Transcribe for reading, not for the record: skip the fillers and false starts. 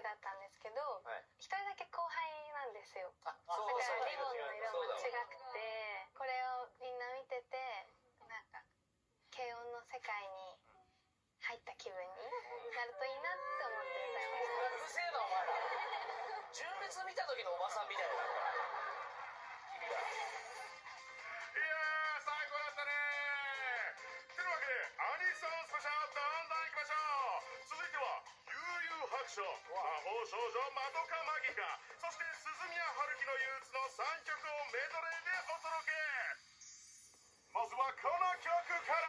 だったんですけど、 はい、 一人だけ後輩なんですよ。 だからリボンの色も違くて、これをみんな見てて、なんか軽音の世界に入った気分になるといいなって思って歌いました。 うるせえなお前ら。純烈見た時のおばさんみたいな君が。 いやー最高だったねー。てなわけでアニソンスペシャルどんどんいきましょう。続いては悠々白書、魔法少女まどかマギカ、そして鈴宮春日の憂鬱の3曲をメドレーでお届け。まずはこの曲から。